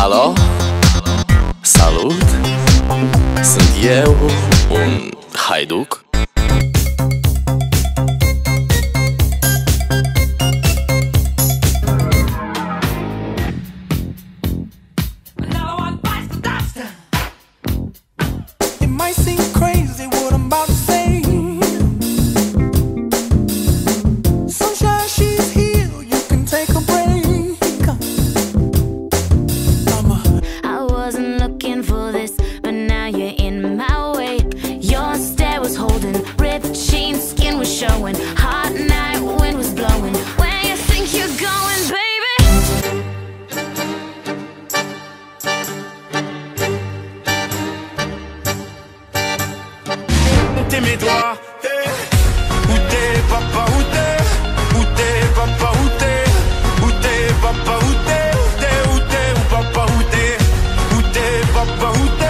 Alo? Salut! Sunt eu, un haiduc. Showing hot night wind was blowing. Where you think you're going, baby? T'es mes doigts, où t'es papa, où t'es? Où t'es papa, où t'es? Où t'es papa, où t'es? Où t'es, où t'es, où papa, où t'es? Où t'es papa, où t'es?